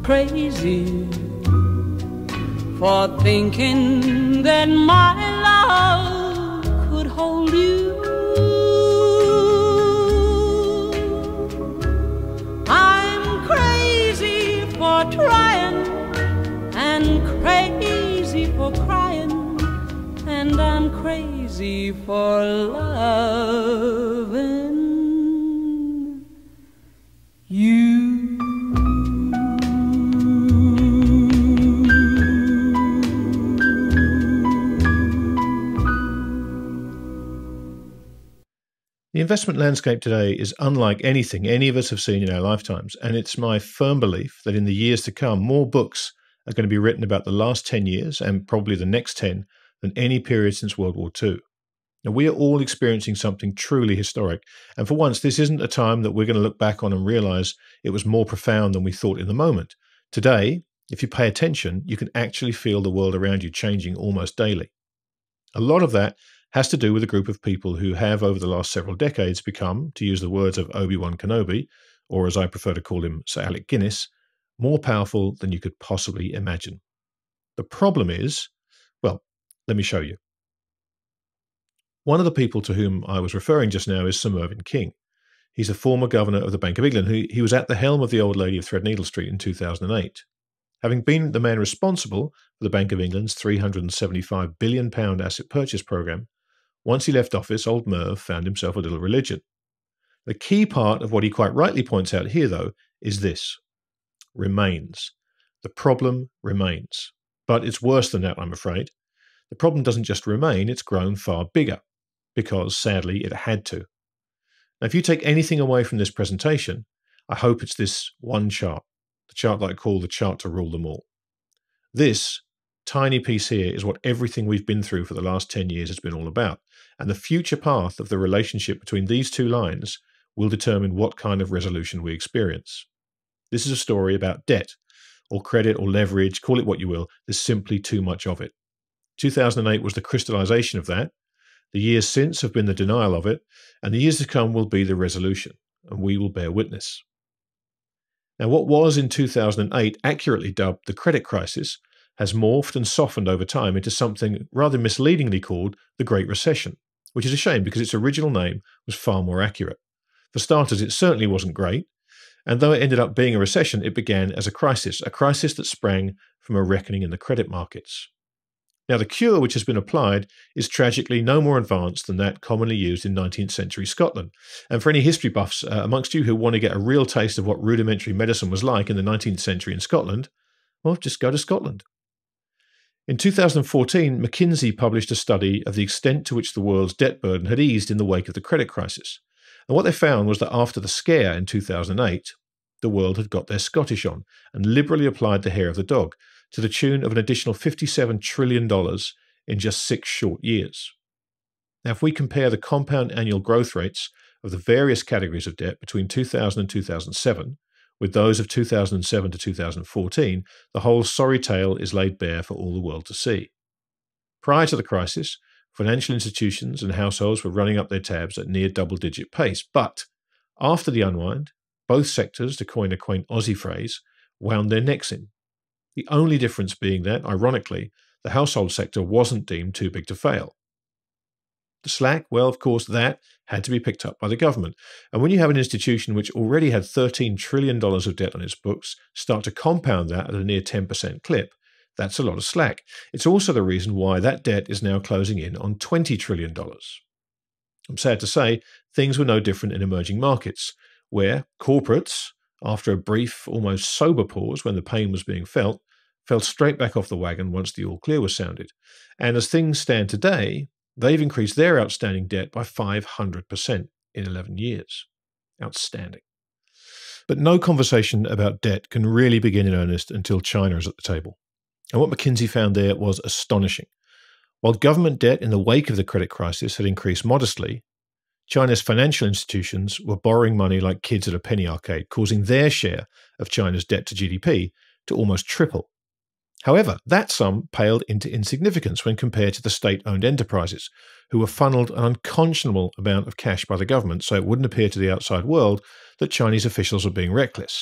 crazy for thinking that my love could hold you. I'm crazy for trying and crazy for crying, and I'm crazy for loving you. The investment landscape today is unlike anything any of us have seen in our lifetimes, and it's my firm belief that in the years to come, more books are going to be written about the last 10 years and probably the next 10 than any period since World War II. Now, we are all experiencing something truly historic, and for once, this isn't a time that we're going to look back on and realize it was more profound than we thought in the moment. Today, if you pay attention, you can actually feel the world around you changing almost daily. A lot of that has to do with a group of people who have, over the last several decades, become, to use the words of Obi-Wan Kenobi, or as I prefer to call him, Sir Alec Guinness, more powerful than you could possibly imagine. The problem is, well, let me show you. One of the people to whom I was referring just now is Sir Mervyn King. He's a former governor of the Bank of England. He was at the helm of the Old Lady of Threadneedle Street in 2008. Having been the man responsible for the Bank of England's £375 billion asset purchase programme, once he left office, old Merv found himself a little religion. The key part of what he quite rightly points out here, though, is this: remains. The problem remains. But it's worse than that, I'm afraid. The problem doesn't just remain, it's grown far bigger, because, sadly, it had to. Now, if you take anything away from this presentation, I hope it's this one chart, the chart that I call the chart to rule them all. This tiny piece here is what everything we've been through for the last 10 years has been all about. And the future path of the relationship between these two lines will determine what kind of resolution we experience. This is a story about debt, or credit, or leverage, call it what you will. There's simply too much of it. 2008 was the crystallization of that. The years since have been the denial of it, and the years to come will be the resolution, and we will bear witness. Now, what was in 2008 accurately dubbed the credit crisis has morphed and softened over time into something rather misleadingly called the Great Recession, which is a shame because its original name was far more accurate. For starters, it certainly wasn't great, and though it ended up being a recession, it began as a crisis that sprang from a reckoning in the credit markets. Now, the cure which has been applied is tragically no more advanced than that commonly used in 19th century Scotland. And for any history buffs amongst you who want to get a real taste of what rudimentary medicine was like in the 19th century in Scotland, well, just go to Scotland. In 2014, McKinsey published a study of the extent to which the world's debt burden had eased in the wake of the credit crisis. And what they found was that after the scare in 2008, the world had got their Scottish on and liberally applied the hair of the dog to the tune of an additional $57 trillion in just 6 short years. Now, if we compare the compound annual growth rates of the various categories of debt between 2000 and 2007, with those of 2007 to 2014, the whole sorry tale is laid bare for all the world to see. Prior to the crisis, financial institutions and households were running up their tabs at near double-digit pace, but after the unwind, both sectors, to coin a quaint Aussie phrase, wound their necks in. The only difference being that, ironically, the household sector wasn't deemed too big to fail. The slack, well, of course, that had to be picked up by the government. And when you have an institution which already had $13 trillion of debt on its books start to compound that at a near 10% clip, that's a lot of slack. It's also the reason why that debt is now closing in on $20 trillion. I'm sad to say, things were no different in emerging markets, where corporates, after a brief, almost sober pause when the pain was being felt, fell straight back off the wagon once the all clear was sounded. And as things stand today, they've increased their outstanding debt by 500% in 11 years. Outstanding. But no conversation about debt can really begin in earnest until China is at the table. And what McKinsey found there was astonishing. While government debt in the wake of the credit crisis had increased modestly, China's financial institutions were borrowing money like kids at a penny arcade, causing their share of China's debt to GDP to almost triple. However, that sum paled into insignificance when compared to the state-owned enterprises, who were funneled an unconscionable amount of cash by the government so it wouldn't appear to the outside world that Chinese officials were being reckless.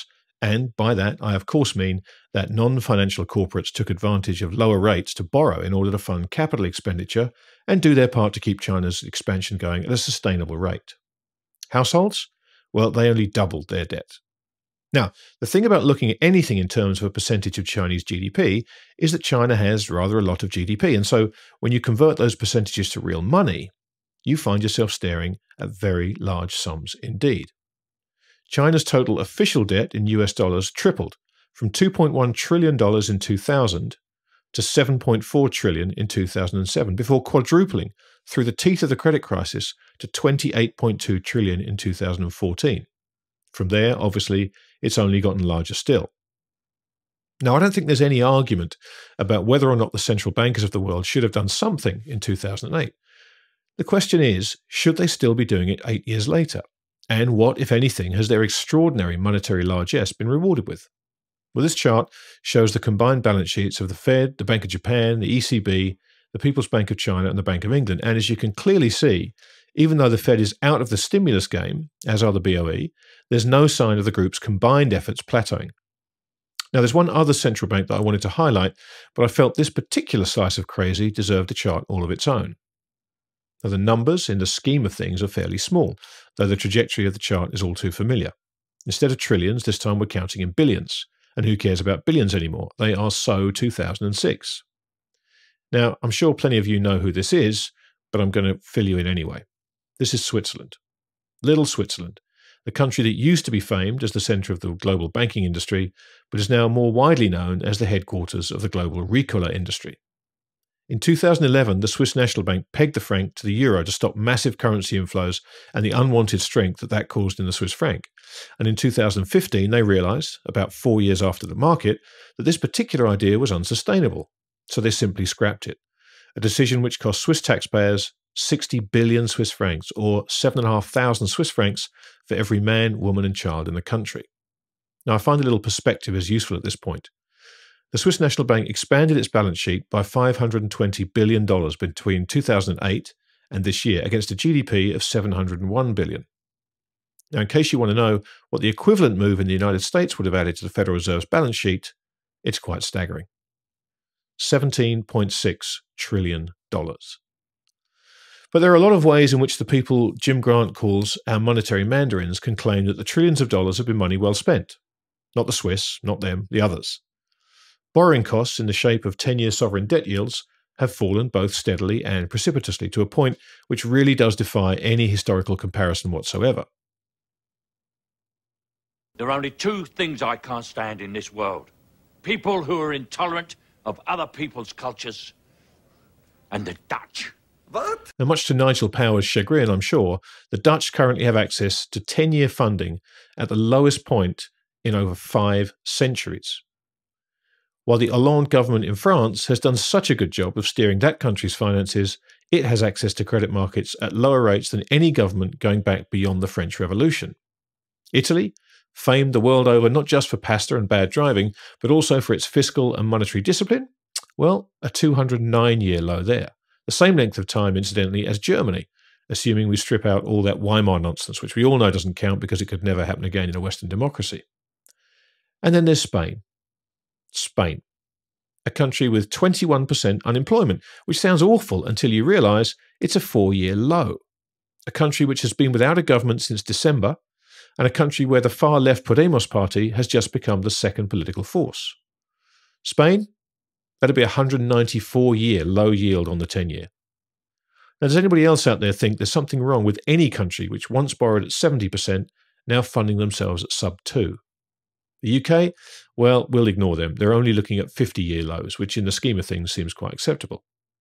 And by that, I of course mean that non-financial corporates took advantage of lower rates to borrow in order to fund capital expenditure and do their part to keep China's expansion going at a sustainable rate. Households? Well, they only doubled their debt. Now, the thing about looking at anything in terms of a percentage of Chinese GDP is that China has rather a lot of GDP. And so when you convert those percentages to real money, you find yourself staring at very large sums indeed. China's total official debt in US dollars tripled from $2.1 trillion in 2000 to $7.4 trillion in 2007, before quadrupling through the teeth of the credit crisis to $28.2 trillion in 2014. From there, obviously, it's only gotten larger still. Now, I don't think there's any argument about whether or not the central bankers of the world should have done something in 2008. The question is, should they still be doing it 8 years later? And what, if anything, has their extraordinary monetary largesse been rewarded with? Well, this chart shows the combined balance sheets of the Fed, the Bank of Japan, the ECB, the People's Bank of China, and the Bank of England. And as you can clearly see, even though the Fed is out of the stimulus game, as are the BOE, there's no sign of the group's combined efforts plateauing. Now, there's one other central bank that I wanted to highlight, but I felt this particular slice of crazy deserved a chart all of its own. Now, the numbers in the scheme of things are fairly small, though the trajectory of the chart is all too familiar. Instead of trillions, this time we're counting in billions. And who cares about billions anymore? They are so 2006. Now, I'm sure plenty of you know who this is, but I'm going to fill you in anyway. This is Switzerland. Little Switzerland, the country that used to be famed as the centre of the global banking industry, but is now more widely known as the headquarters of the global Ricola industry. In 2011, the Swiss National Bank pegged the franc to the euro to stop massive currency inflows and the unwanted strength that caused in the Swiss franc. And in 2015, they realised, about 4 years after the market, that this particular idea was unsustainable. So they simply scrapped it, a decision which cost Swiss taxpayers 60 billion Swiss francs, or 7,500 Swiss francs for every man, woman and child in the country. Now, I find a little perspective is useful at this point. The Swiss National Bank expanded its balance sheet by $520 billion between 2008 and this year, against a GDP of $701 billion. Now, in case you want to know what the equivalent move in the United States would have added to the Federal Reserve's balance sheet, it's quite staggering. $17.6 trillion. But there are a lot of ways in which the people Jim Grant calls our monetary mandarins can claim that the trillions of dollars have been money well spent. Not the Swiss, not them, the others. Borrowing costs in the shape of 10-year sovereign debt yields have fallen both steadily and precipitously to a point which really does defy any historical comparison whatsoever. There are only two things I can't stand in this world. People who are intolerant of other people's cultures, and the Dutch. What? Now, much to Nigel Power's chagrin, I'm sure, the Dutch currently have access to 10-year funding at the lowest point in over 5 centuries. While the Hollande government in France has done such a good job of steering that country's finances, it has access to credit markets at lower rates than any government going back beyond the French Revolution. Italy, famed the world over not just for pasta and bad driving, but also for its fiscal and monetary discipline, well, a 209-year low there. The same length of time, incidentally, as Germany, assuming we strip out all that Weimar nonsense, which we all know doesn't count because it could never happen again in a Western democracy. And then there's Spain. Spain, a country with 21% unemployment, which sounds awful until you realise it's a 4-year low. A country which has been without a government since December, and a country where the far-left Podemos party has just become the second political force. Spain, that'd be a 194-year low yield on the 10-year. Now, does anybody else out there think there's something wrong with any country which once borrowed at 70%, now funding themselves at sub-2? The UK? Well, we'll ignore them. They're only looking at 50-year lows, which in the scheme of things seems quite acceptable.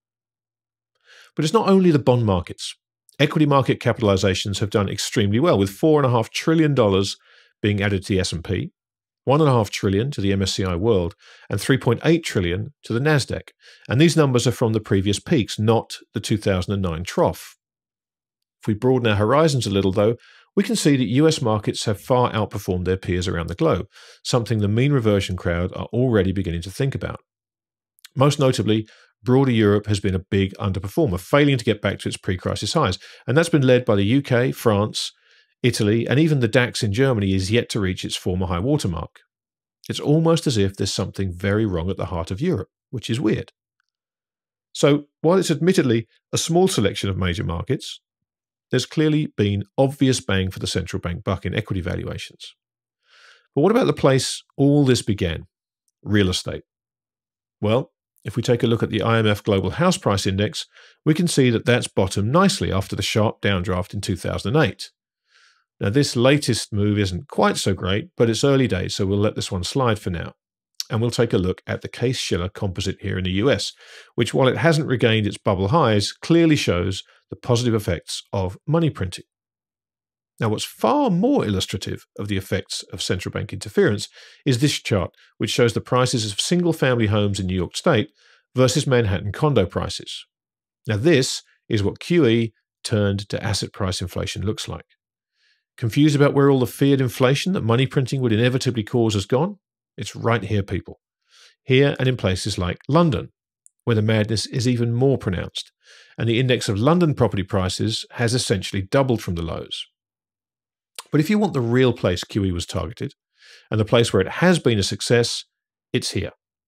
But it's not only the bond markets. Equity market capitalizations have done extremely well, with $4.5 trillion being added to the S&P, $1.5 trillion to the MSCI World, and $3.8 trillion to the Nasdaq. And these numbers are from the previous peaks, not the 2009 trough. If we broaden our horizons a little, though, we can see that US markets have far outperformed their peers around the globe, something the mean reversion crowd are already beginning to think about. Most notably, broader Europe has been a big underperformer, failing to get back to its pre-crisis highs, and that's been led by the UK, France, Italy, and even the DAX in Germany is yet to reach its former high watermark. It's almost as if there's something very wrong at the heart of Europe, which is weird. So, while it's admittedly a small selection of major markets, there's clearly been obvious bang for the central bank buck in equity valuations. But what about the place all this began? Real estate. Well, if we take a look at the IMF Global House Price Index, we can see that that's bottomed nicely after the sharp downdraft in 2008. Now, this latest move isn't quite so great, but it's early days, so we'll let this one slide for now. And we'll take a look at the Case-Shiller composite here in the US, which, while it hasn't regained its bubble highs, clearly shows the positive effects of money printing. Now, what's far more illustrative of the effects of central bank interference is this chart, which shows the prices of single-family homes in New York State versus Manhattan condo prices. Now, this is what QE turned to asset price inflation looks like. Confused about where all the feared inflation that money printing would inevitably cause has gone? It's right here, people. Here and in places like London, where the madness is even more pronounced, and the index of London property prices has essentially doubled from the lows. But if you want the real place QE was targeted, and the place where it has been a success, it's here.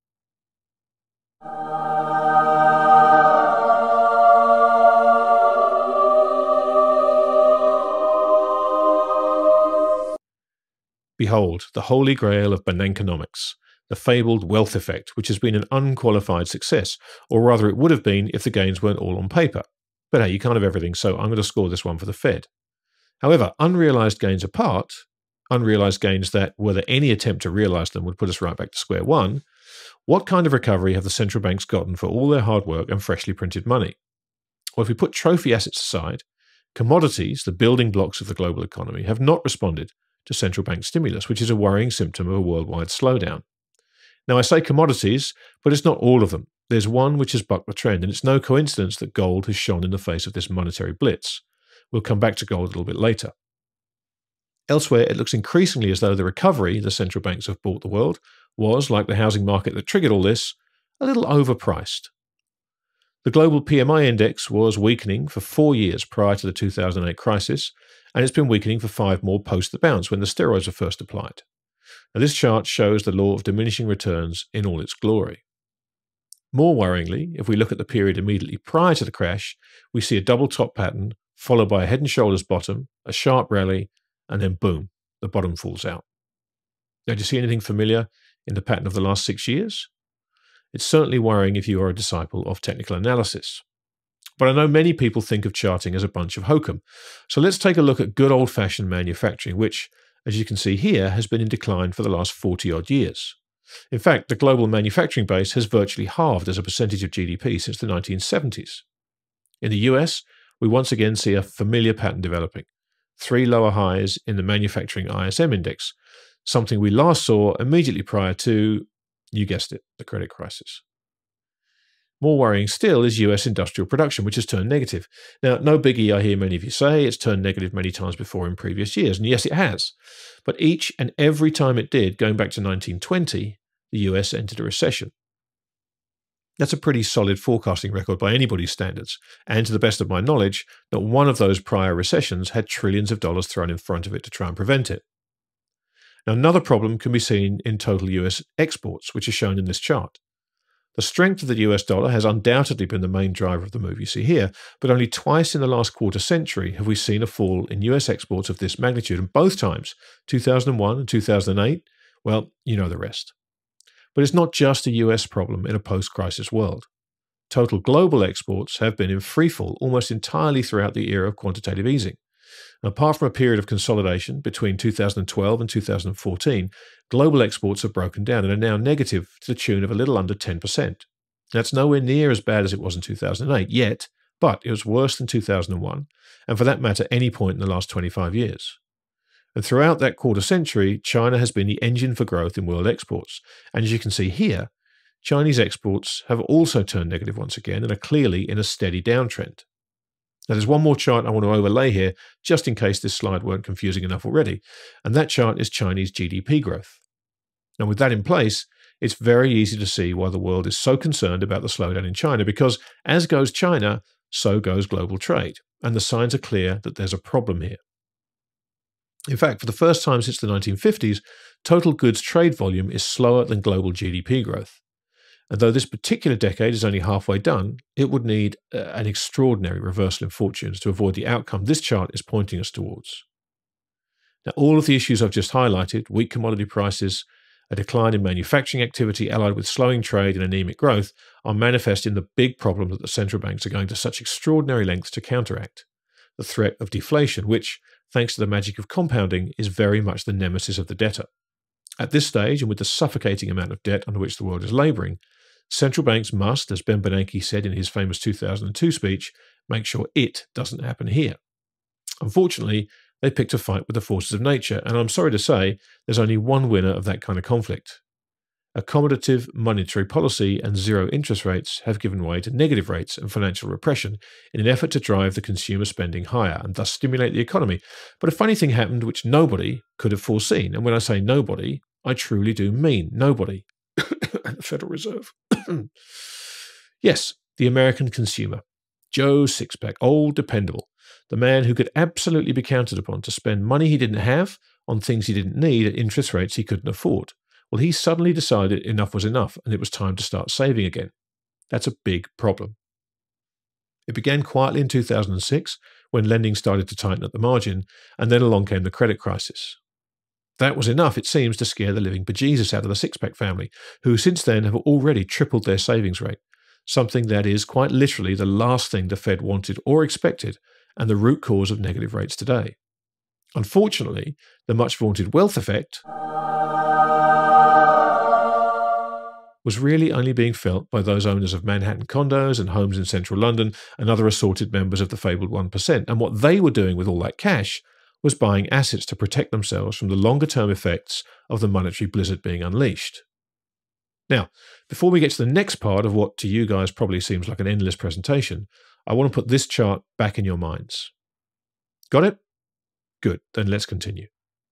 Behold, the holy grail of Bananconomics, the fabled wealth effect, which has been an unqualified success, or rather it would have been if the gains weren't all on paper. But hey, you can't have everything, so I'm going to score this one for the Fed. However, unrealized gains apart, unrealized gains that, were there any attempt to realize them, would put us right back to square one, what kind of recovery have the central banks gotten for all their hard work and freshly printed money? Well, if we put trophy assets aside, commodities, the building blocks of the global economy, have not responded to central bank stimulus, which is a worrying symptom of a worldwide slowdown. Now, I say commodities, but it's not all of them. There's one which has bucked the trend, and it's no coincidence that gold has shone in the face of this monetary blitz. We'll come back to gold a little bit later. Elsewhere, it looks increasingly as though the recovery the central banks have bought the world was, like the housing market that triggered all this, a little overpriced. The global PMI index was weakening for 4 years prior to the 2008 crisis, and it's been weakening for 5 more post the bounce when the steroids were first applied. Now, this chart shows the law of diminishing returns in all its glory. More worryingly, if we look at the period immediately prior to the crash, we see a double top pattern followed by a head and shoulders bottom, a sharp rally, and then boom, the bottom falls out. Now, do you see anything familiar in the pattern of the last 6 years? It's certainly worrying if you are a disciple of technical analysis. But I know many people think of charting as a bunch of hokum. So let's take a look at good old-fashioned manufacturing, which, as you can see here, has been in decline for the last 40-odd years. In fact, the global manufacturing base has virtually halved as a percentage of GDP since the 1970s. In the US, we once again see a familiar pattern developing. 3 lower highs in the manufacturing ISM index, something we last saw immediately prior to, you guessed it, the credit crisis. More worrying still is US industrial production, which has turned negative. Now, no biggie, I hear many of you say. It's turned negative many times before in previous years, and yes, it has. But each and every time it did, going back to 1920, the US entered a recession. That's a pretty solid forecasting record by anybody's standards, and to the best of my knowledge, not one of those prior recessions had trillions of dollars thrown in front of it to try and prevent it. Now, another problem can be seen in total US exports, which is shown in this chart. The strength of the US dollar has undoubtedly been the main driver of the move you see here, but only twice in the last quarter century have we seen a fall in US exports of this magnitude, and both times, 2001 and 2008, well, you know the rest. But it's not just a US problem in a post-crisis world. Total global exports have been in freefall almost entirely throughout the era of quantitative easing. And apart from a period of consolidation between 2012 and 2014, global exports have broken down and are now negative to the tune of a little under 10%. That's nowhere near as bad as it was in 2008 yet, but it was worse than 2001, and for that matter, any point in the last 25 years. And throughout that quarter century, China has been the engine for growth in world exports. And as you can see here, Chinese exports have also turned negative once again and are clearly in a steady downtrend. Now, there's one more chart I want to overlay here, just in case this slide weren't confusing enough already, and that chart is Chinese GDP growth. Now, with that in place, it's very easy to see why the world is so concerned about the slowdown in China, because as goes China, so goes global trade, and the signs are clear that there's a problem here. In fact, for the first time since the 1950s, total goods trade volume is slower than global GDP growth. And though this particular decade is only halfway done, it would need an extraordinary reversal in fortunes to avoid the outcome this chart is pointing us towards. Now, all of the issues I've just highlighted, weak commodity prices, a decline in manufacturing activity allied with slowing trade and anemic growth, are manifest in the big problem that the central banks are going to such extraordinary lengths to counteract: the threat of deflation, which, thanks to the magic of compounding, is very much the nemesis of the debtor. At this stage, and with the suffocating amount of debt under which the world is labouring, central banks must, as Ben Bernanke said in his famous 2002 speech, make sure it doesn't happen here. Unfortunately, they picked a fight with the forces of nature, and I'm sorry to say, there's only one winner of that kind of conflict. Accommodative monetary policy and zero interest rates have given way to negative rates and financial repression in an effort to drive the consumer spending higher and thus stimulate the economy. But a funny thing happened which nobody could have foreseen. And when I say nobody, I truly do mean nobody. And the Federal Reserve. Yes, the American consumer. Joe Sixpack, old dependable. The man who could absolutely be counted upon to spend money he didn't have on things he didn't need at interest rates he couldn't afford. Well, he suddenly decided enough was enough and it was time to start saving again. That's a big problem. It began quietly in 2006 when lending started to tighten at the margin, and then along came the credit crisis. That was enough, it seems, to scare the living bejesus out of the Sixpack family, who since then have already tripled their savings rate, something that is quite literally the last thing the Fed wanted or expected, and the root cause of negative rates today. Unfortunately, the much vaunted wealth effect was really only being felt by those owners of Manhattan condos and homes in central London and other assorted members of the fabled 1%. And what they were doing with all that cash was buying assets to protect themselves from the longer-term effects of the monetary blizzard being unleashed. Now, before we get to the next part of what to you guys probably seems like an endless presentation, I want to put this chart back in your minds. Got it? Good, then let's continue.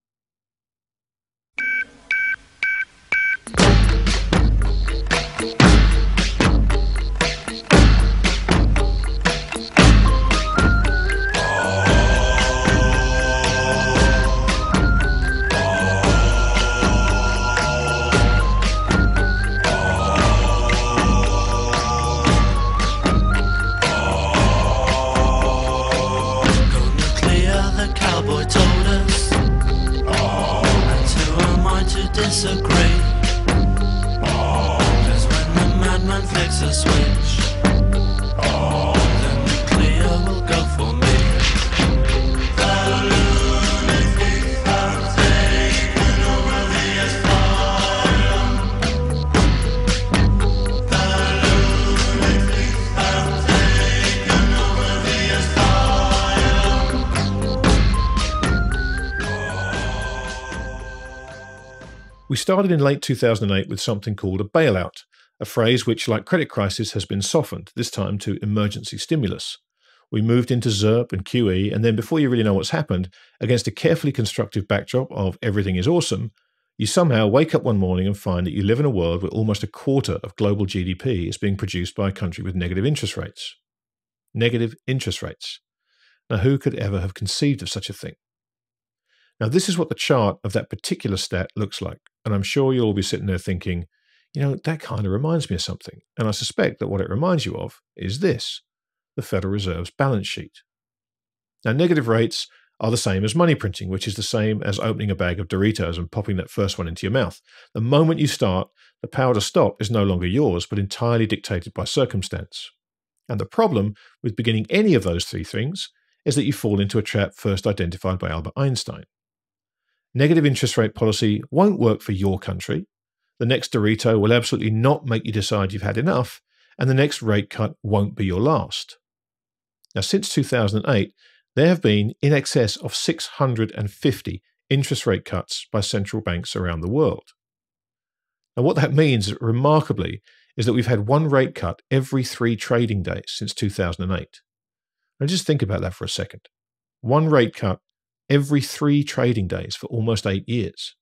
Disagree. 'Cause when the madman flicks a switch, the nuclear will go for me. The lunatics have taken over the asylum. The lunatics have taken over the asylum. We started in late 2008 with something called a bailout, a phrase which, like credit crisis, has been softened, this time to emergency stimulus. We moved into ZERP and QE, and then before you really know what's happened, against a carefully constructive backdrop of everything is awesome, you somehow wake up one morning and find that you live in a world where almost a quarter of global GDP is being produced by a country with negative interest rates. Negative interest rates. Now, who could ever have conceived of such a thing? Now, this is what the chart of that particular stat looks like. And I'm sure you'll all be sitting there thinking, you know, that kind of reminds me of something. And I suspect that what it reminds you of is this, the Federal Reserve's balance sheet. Now, negative rates are the same as money printing, which is the same as opening a bag of Doritos and popping that first one into your mouth. The moment you start, the power to stop is no longer yours, but entirely dictated by circumstance. And the problem with beginning any of those three things is that you fall into a trap first identified by Albert Einstein. Negative interest rate policy won't work for your country. The next Dorito will absolutely not make you decide you've had enough, and the next rate cut won't be your last. Now, since 2008, there have been in excess of 650 interest rate cuts by central banks around the world. Now, what that means, remarkably, is that we've had one rate cut every 3 trading days since 2008. Now, just think about that for a second. One rate cut every 3 trading days for almost 8 years.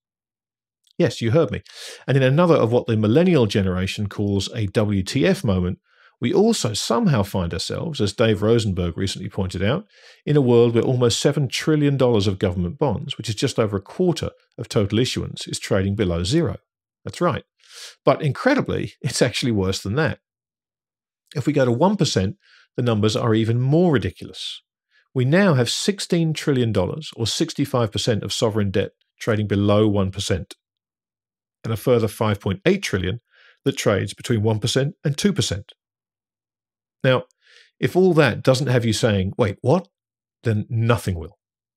Yes, you heard me. And in another of what the millennial generation calls a WTF moment, We also somehow find ourselves, as Dave Rosenberg recently pointed out, in a world where almost $7 trillion of government bonds, which is just over a quarter of total issuance, is trading below zero. That's right. But incredibly, it's actually worse than that. If we go to 1%, the numbers are even more ridiculous. We now have $16 trillion, or 65% of sovereign debt, trading below 1%, and a further $5.8 trillion that trades between 1% and 2%. Now, if all that doesn't have you saying, wait, what? Then nothing will.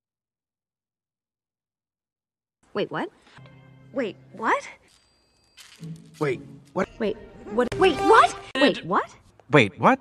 Wait, what? Wait, what? Wait, what? Wait, what? Wait, what? Wait, what? Wait, what?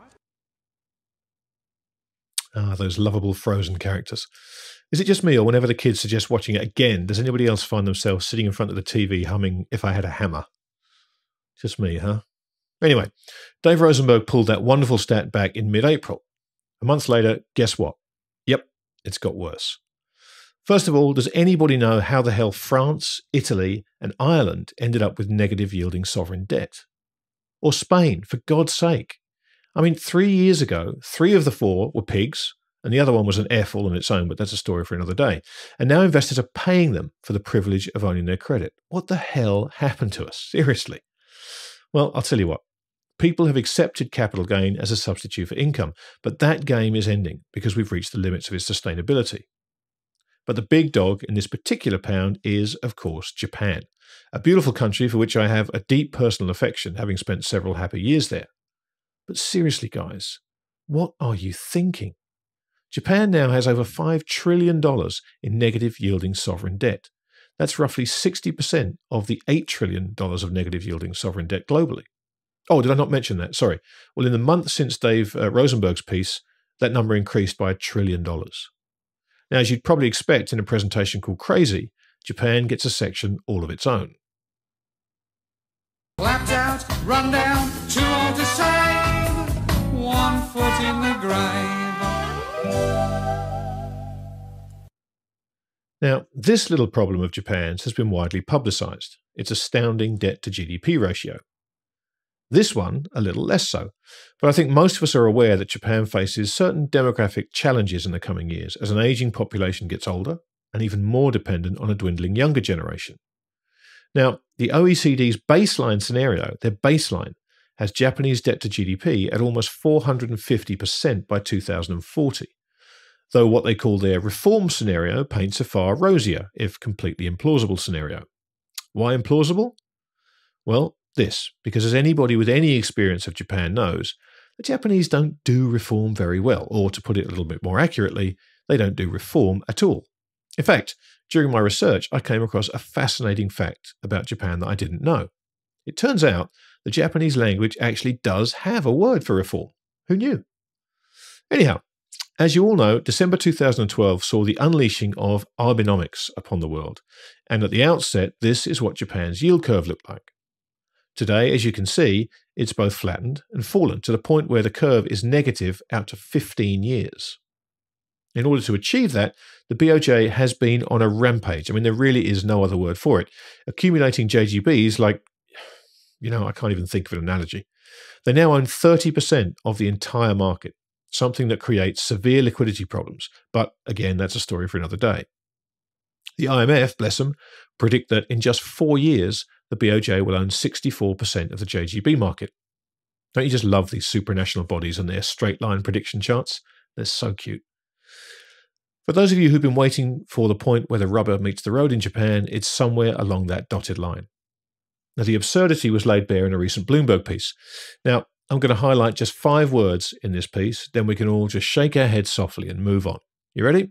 Ah, those lovable Frozen characters. Is it just me, or whenever the kids suggest watching it again, does anybody else find themselves sitting in front of the TV humming If I Had a Hammer? Just me, huh? Anyway, Dave Rosenberg pulled that wonderful stat back in mid-April. A month later, guess what? Yep, it's got worse. First of all, does anybody know how the hell France, Italy, and Ireland ended up with negative yielding sovereign debt? Or Spain, for God's sake? I mean, 3 years ago, 3 of the 4 were pigs, and the other one was an F all on its own, but that's a story for another day. And now investors are paying them for the privilege of owning their credit. What the hell happened to us? Seriously. Well, I'll tell you what. People have accepted capital gain as a substitute for income, but that game is ending because we've reached the limits of its sustainability. But the big dog in this particular pound is, of course, Japan, a beautiful country for which I have a deep personal affection, having spent several happy years there. But seriously, guys, what are you thinking? Japan now has over $5 trillion in negative yielding sovereign debt. That's roughly 60% of the $8 trillion of negative yielding sovereign debt globally. Oh, did I not mention that? Sorry. Well, in the month since Dave Rosenberg's piece, that number increased by $1 trillion. Now, as you'd probably expect in a presentation called Crazy, Japan gets a section all of its own. Clapped out, run down, too old to save, 1 foot in the grave. Now, this little problem of Japan's has been widely publicized. Its astounding debt to GDP ratio. This one, a little less so. But I think most of us are aware that Japan faces certain demographic challenges in the coming years as an aging population gets older and even more dependent on a dwindling younger generation. Now, the OECD's baseline scenario, their baseline, has Japanese debt to GDP at almost 450% by 2040, though what they call their reform scenario paints a far rosier, if completely implausible scenario. Why implausible? Well, this, because as anybody with any experience of Japan knows, the Japanese don't do reform very well, or to put it a little bit more accurately, they don't do reform at all. In fact, during my research, I came across a fascinating fact about Japan that I didn't know. It turns out the Japanese language actually does have a word for reform. Who knew? Anyhow, as you all know, December 2012 saw the unleashing of Abenomics upon the world, and at the outset, this is what Japan's yield curve looked like. Today, as you can see, it's both flattened and fallen to the point where the curve is negative out to 15 years. In order to achieve that, the BOJ has been on a rampage. I mean, there really is no other word for it, accumulating JGBs like, I can't even think of an analogy. They now own 30% of the entire market, something that creates severe liquidity problems. But again, that's a story for another day. The IMF, bless them, predict that in just 4 years, the BOJ will own 64% of the JGB market. Don't you just love these supranational bodies and their straight line prediction charts? They're so cute. For those of you who've been waiting for the point where the rubber meets the road in Japan, it's somewhere along that dotted line. Now, the absurdity was laid bare in a recent Bloomberg piece. Now, I'm going to highlight just 5 words in this piece, then we can all just shake our heads softly and move on. You ready?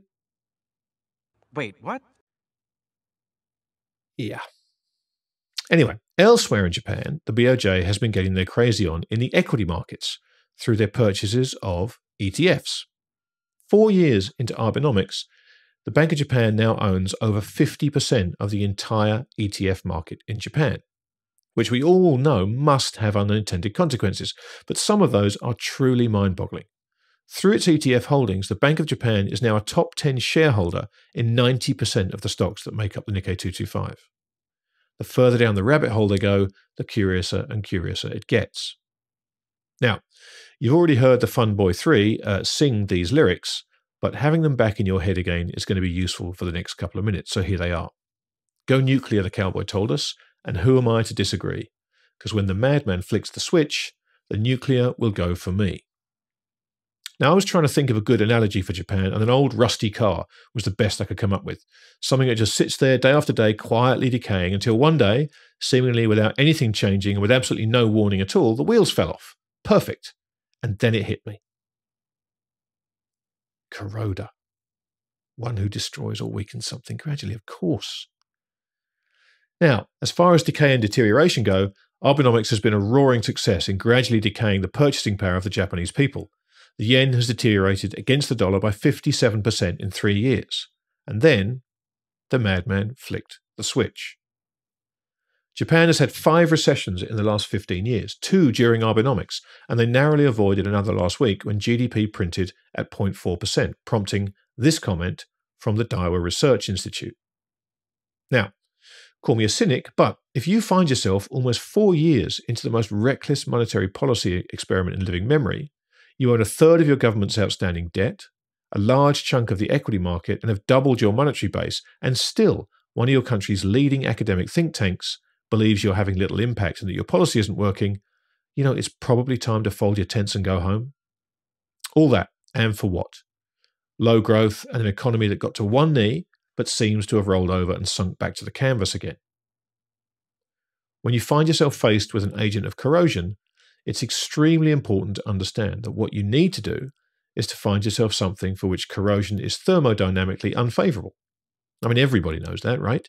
Wait, what? Yeah. Anyway, elsewhere in Japan, the BOJ has been getting their crazy on in the equity markets through their purchases of ETFs. 4 years into Abenomics, the Bank of Japan now owns over 50% of the entire ETF market in Japan, which we all know must have unintended consequences, but some of those are truly mind-boggling. Through its ETF holdings, the Bank of Japan is now a top 10 shareholder in 90% of the stocks that make up the Nikkei 225. The further down the rabbit hole they go, the curiouser and curiouser it gets. Now, you've already heard the Fun Boy 3 sing these lyrics, but having them back in your head again is going to be useful for the next couple of minutes, so here they are. Go nuclear, the cowboy told us, and who am I to disagree? Because when the madman flicks the switch, the nuclear will go for me. Now, I was trying to think of a good analogy for Japan, and an old rusty car was the best I could come up with. Something that just sits there day after day, quietly decaying, until one day, seemingly without anything changing and with absolutely no warning at all, the wheels fell off. Perfect. And then it hit me. Corroder. One who destroys or weakens something gradually, of course. Now, as far as decay and deterioration go, Abenomics has been a roaring success in gradually decaying the purchasing power of the Japanese people. The yen has deteriorated against the dollar by 57% in 3 years. And then, the madman flicked the switch. Japan has had 5 recessions in the last 15 years, 2 during Abenomics, and they narrowly avoided another last week when GDP printed at 0.4%, prompting this comment from the Daiwa Research Institute. Now, call me a cynic, but if you find yourself almost 4 years into the most reckless monetary policy experiment in living memory, you own a third of your government's outstanding debt, a large chunk of the equity market, and have doubled your monetary base, and still one of your country's leading academic think tanks believes you're having little impact and that your policy isn't working, it's probably time to fold your tents and go home. All that, and for what? Low growth and an economy that got to one knee, but seems to have rolled over and sunk back to the canvas again. When you find yourself faced with an agent of corrosion, it's extremely important to understand that what you need to do is to find yourself something for which corrosion is thermodynamically unfavorable. I mean, everybody knows that, right?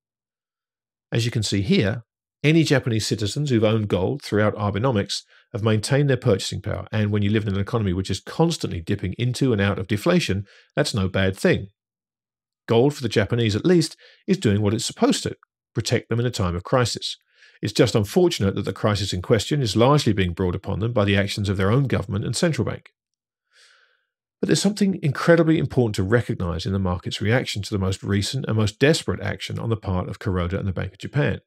As you can see here, any Japanese citizens who've owned gold throughout Abenomics have maintained their purchasing power, and when you live in an economy which is constantly dipping into and out of deflation, that's no bad thing. Gold, for the Japanese at least, is doing what it's supposed to, protect them in a time of crisis. It's just unfortunate that the crisis in question is largely being brought upon them by the actions of their own government and central bank. But there's something incredibly important to recognize in the market's reaction to the most recent and most desperate action on the part of Kuroda and the Bank of Japan.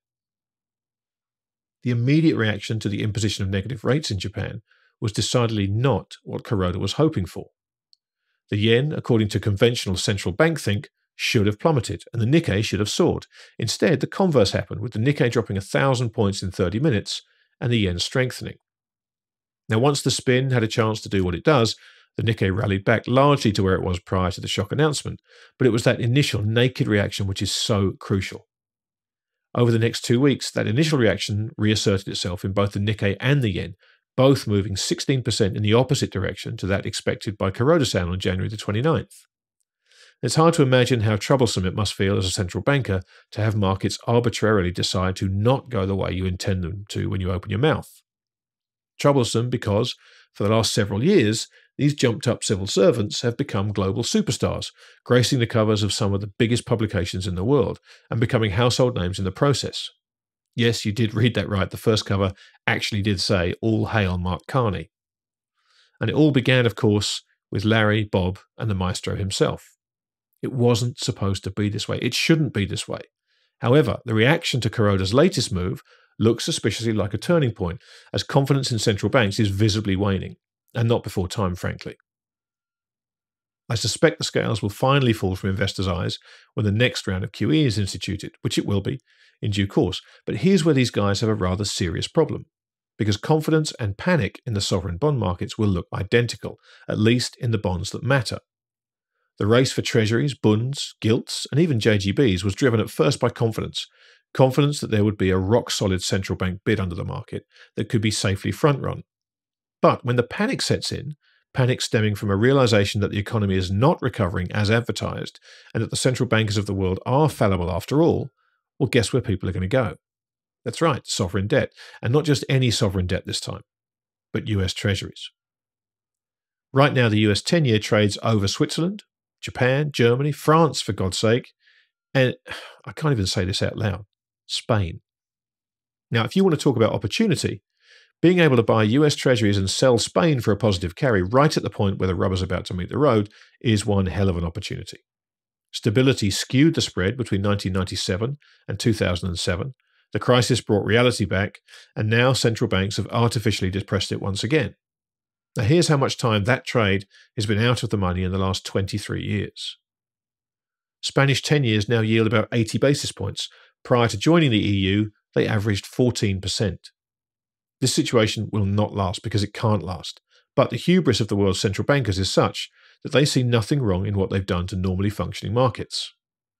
The immediate reaction to the imposition of negative rates in Japan was decidedly not what Kuroda was hoping for. The yen, according to conventional central bank think, should have plummeted, and the Nikkei should have soared. Instead, the converse happened, with the Nikkei dropping 1,000 points in 30 minutes and the yen strengthening. Now, once the spin had a chance to do what it does, the Nikkei rallied back largely to where it was prior to the shock announcement, but it was that initial naked reaction which is so crucial. Over the next 2 weeks, that initial reaction reasserted itself in both the Nikkei and the yen, both moving 16% in the opposite direction to that expected by Kuroda-san on January the 29th. It's hard to imagine how troublesome it must feel as a central banker to have markets arbitrarily decide to not go the way you intend them to when you open your mouth. Troublesome because, for the last several years, these jumped-up civil servants have become global superstars, gracing the covers of some of the biggest publications in the world and becoming household names in the process. Yes, you did read that right. The first cover actually did say, "All hail Mark Carney." And it all began, of course, with Larry, Bob, and the maestro himself. It wasn't supposed to be this way. It shouldn't be this way. However, the reaction to Kuroda's latest move looks suspiciously like a turning point, as confidence in central banks is visibly waning, and not before time, frankly. I suspect the scales will finally fall from investors' eyes when the next round of QE is instituted, which it will be, in due course. But here's where these guys have a rather serious problem, because confidence and panic in the sovereign bond markets will look identical, at least in the bonds that matter. The race for treasuries, bunds, gilts, and even JGBs was driven at first by confidence that there would be a rock-solid central bank bid under the market that could be safely front-run. But when the panic sets in, panic stemming from a realization that the economy is not recovering as advertised and that the central bankers of the world are fallible after all, well, guess where people are going to go? That's right, sovereign debt. And not just any sovereign debt this time, but US treasuries. Right now, the US 10-year trades over Switzerland, Japan, Germany, France, for God's sake, and I can't even say this out loud, Spain. Now, if you want to talk about opportunity, being able to buy US treasuries and sell Spain for a positive carry right at the point where the rubber's about to meet the road is one hell of an opportunity. Stability skewed the spread between 1997 and 2007. The crisis brought reality back, and now central banks have artificially depressed it once again. Now here's how much time that trade has been out of the money in the last 23 years. Spanish 10 years now yield about 80 basis points. Prior to joining the EU, they averaged 14%. This situation will not last because it can't last, but the hubris of the world's central bankers is such that they see nothing wrong in what they've done to normally functioning markets.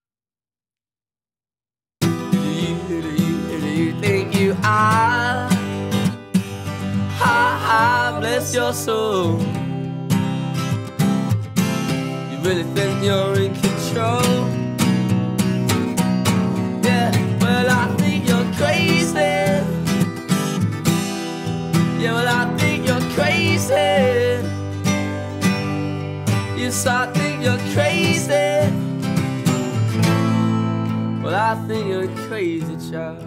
Do you think you are? Bless your soul. You really think you're in control? Yeah, well I think you're crazy. Yeah, well I think you're crazy. Yes, I think you're crazy. Well, I think you're a crazy child.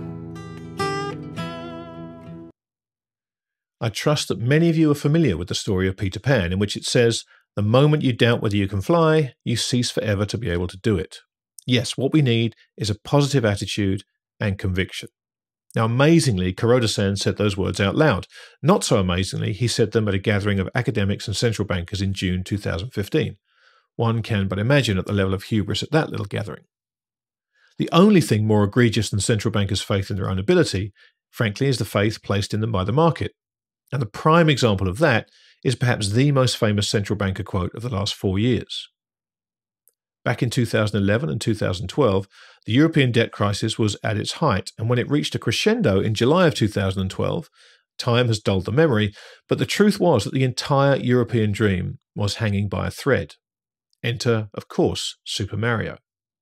I trust that many of you are familiar with the story of Peter Pan, in which it says, "The moment you doubt whether you can fly, you cease forever to be able to do it." Yes, what we need is a positive attitude and conviction. Now, amazingly, Kuroda-san said those words out loud. Not so amazingly, he said them at a gathering of academics and central bankers in June 2015. One can but imagine at the level of hubris at that little gathering. The only thing more egregious than central bankers' faith in their own ability, frankly, is the faith placed in them by the market. And the prime example of that is perhaps the most famous central banker quote of the last 4 years. Back in 2011 and 2012, the European debt crisis was at its height, and when it reached a crescendo in July of 2012, time has dulled the memory, but the truth was that the entire European dream was hanging by a thread. Enter, of course, Super Mario.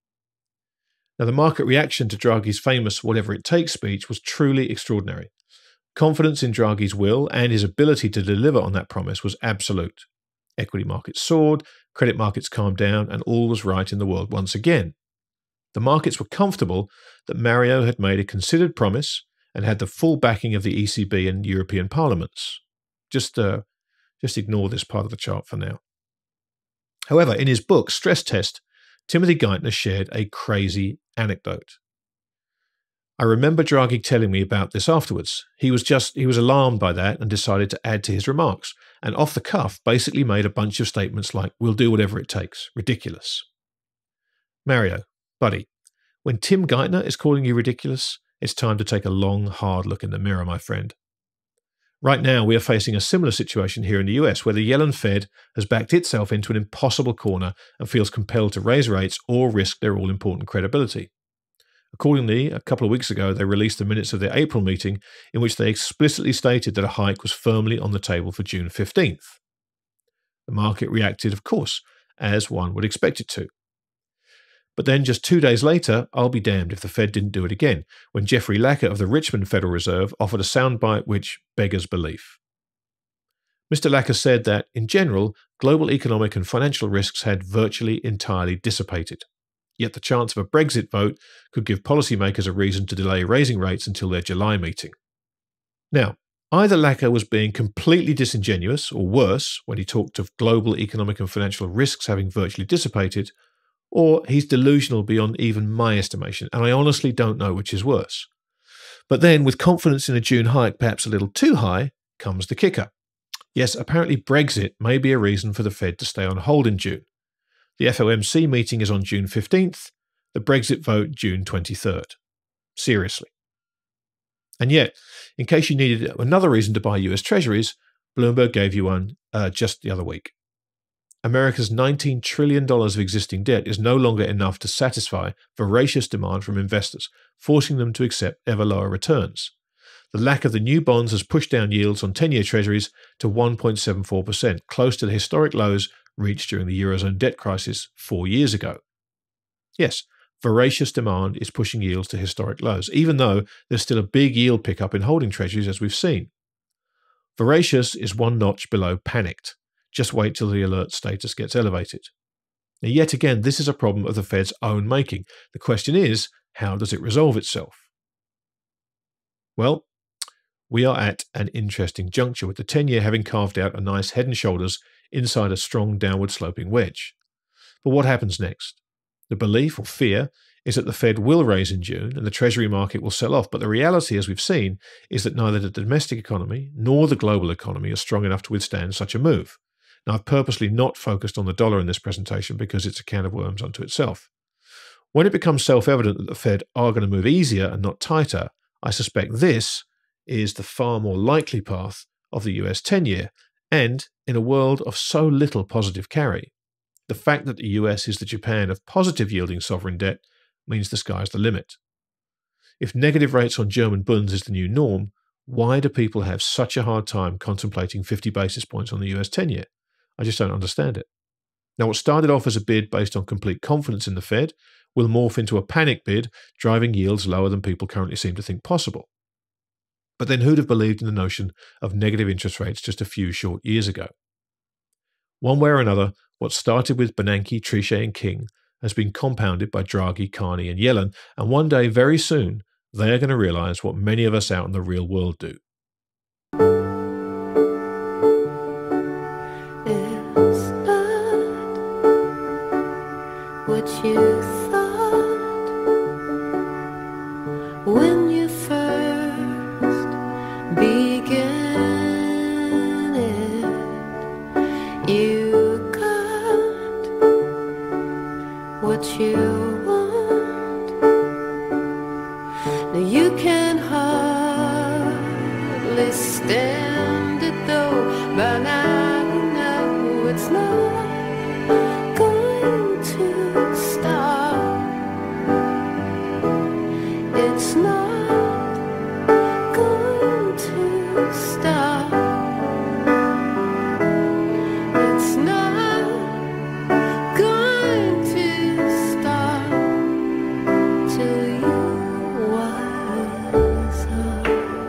Now, the market reaction to Draghi's famous "whatever it takes" speech was truly extraordinary. Confidence in Draghi's will and his ability to deliver on that promise was absolute. Equity markets soared, credit markets calmed down, and all was right in the world once again. The markets were comfortable that Mario had made a considered promise and had the full backing of the ECB and European parliaments. Just ignore this part of the chart for now. However, in his book, Stress Test, Timothy Geithner shared a crazy anecdote. I remember Draghi telling me about this afterwards. He was alarmed by that and decided to add to his remarks, and off the cuff basically made a bunch of statements like, "We'll do whatever it takes." Ridiculous. Mario, buddy, when Tim Geithner is calling you ridiculous, it's time to take a long, hard look in the mirror, my friend. Right now, we are facing a similar situation here in the US, where the Yellen Fed has backed itself into an impossible corner and feels compelled to raise rates or risk their all-important credibility. Accordingly, a couple of weeks ago, they released the minutes of their April meeting in which they explicitly stated that a hike was firmly on the table for June 15th. The market reacted, of course, as one would expect it to. But then just 2 days later, I'll be damned if the Fed didn't do it again, when Jeffrey Lacker of the Richmond Federal Reserve offered a soundbite which beggars belief. Mr. Lacker said that, in general, global economic and financial risks had virtually entirely dissipated. Yet the chance of a Brexit vote could give policymakers a reason to delay raising rates until their July meeting. Now, either Lacker was being completely disingenuous, or worse, when he talked of global economic and financial risks having virtually dissipated, or he's delusional beyond even my estimation, and I honestly don't know which is worse. But then, with confidence in a June hike perhaps a little too high, comes the kicker. Yes, apparently Brexit may be a reason for the Fed to stay on hold in June. The FOMC meeting is on June 15th, the Brexit vote June 23rd. Seriously. And yet, in case you needed another reason to buy US Treasuries, Bloomberg gave you one just the other week. America's $19 trillion of existing debt is no longer enough to satisfy voracious demand from investors, forcing them to accept ever lower returns. The lack of the new bonds has pushed down yields on 10-year Treasuries to 1.74%, close to the historic lows reached during the Eurozone debt crisis 4 years ago. Yes, voracious demand is pushing yields to historic lows, even though there's still a big yield pickup in holding Treasuries, as we've seen. Voracious is one notch below panicked. Just wait till the alert status gets elevated. Now, yet again, this is a problem of the Fed's own making. The question is, how does it resolve itself? Well, we are at an interesting juncture, with the 10-year having carved out a nice head and shoulders inside a strong downward sloping wedge. But what happens next? The belief or fear is that the Fed will raise in June and the Treasury market will sell off. But the reality, as we've seen, is that neither the domestic economy nor the global economy are strong enough to withstand such a move. Now, I've purposely not focused on the dollar in this presentation because it's a can of worms unto itself. When it becomes self-evident that the Fed are going to move easier and not tighter, I suspect this is the far more likely path of the US 10-year. And in a world of so little positive carry, the fact that the US is the Japan of positive yielding sovereign debt means the sky's the limit. If negative rates on German bunds is the new norm, why do people have such a hard time contemplating 50 basis points on the US 10-year? I just don't understand it. Now, what started off as a bid based on complete confidence in the Fed will morph into a panic bid, driving yields lower than people currently seem to think possible. But then who'd have believed in the notion of negative interest rates just a few short years ago? One way or another, what started with Bernanke, Trichet and King has been compounded by Draghi, Carney and Yellen, and one day, very soon, they are going to realize what many of us out in the real world do. It's not what you thought when you first began it. You got what you want. Now you can hardly stand it though. By now you know it's not going to stop. It's not going to stop. It's not going to stop till you wise up.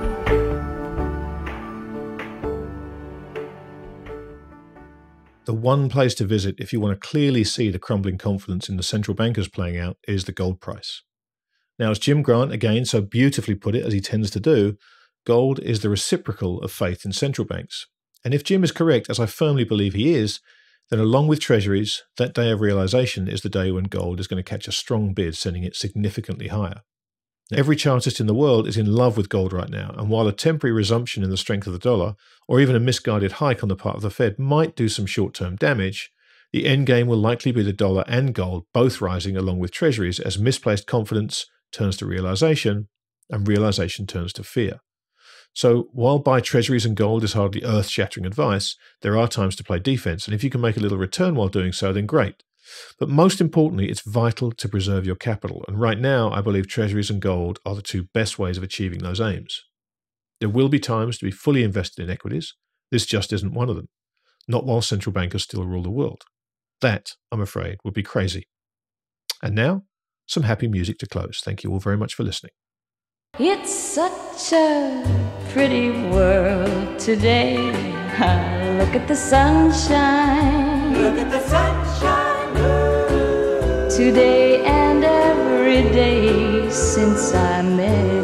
The one place to visit if you want to clearly see the crumbling confidence in the central bankers playing out is the gold price. Now, as Jim Grant again so beautifully put it, as he tends to do, gold is the reciprocal of faith in central banks. And if Jim is correct, as I firmly believe he is, then along with treasuries, that day of realization is the day when gold is going to catch a strong bid, sending it significantly higher. Now, every chartist in the world is in love with gold right now, and while a temporary resumption in the strength of the dollar, or even a misguided hike on the part of the Fed might do some short-term damage, the end game will likely be the dollar and gold both rising along with treasuries as misplaced confidence turns to realization, and realization turns to fear. So while buy treasuries and gold is hardly earth-shattering advice, there are times to play defense, and if you can make a little return while doing so, then great. But most importantly, it's vital to preserve your capital, and right now I believe treasuries and gold are the two best ways of achieving those aims. There will be times to be fully invested in equities. This just isn't one of them. Not while central bankers still rule the world. That, I'm afraid, would be crazy. And now, some happy music to close. Thank you all very much for listening. It's such a pretty world today. Look at the sunshine. Look at the sunshine. Today and every day since I met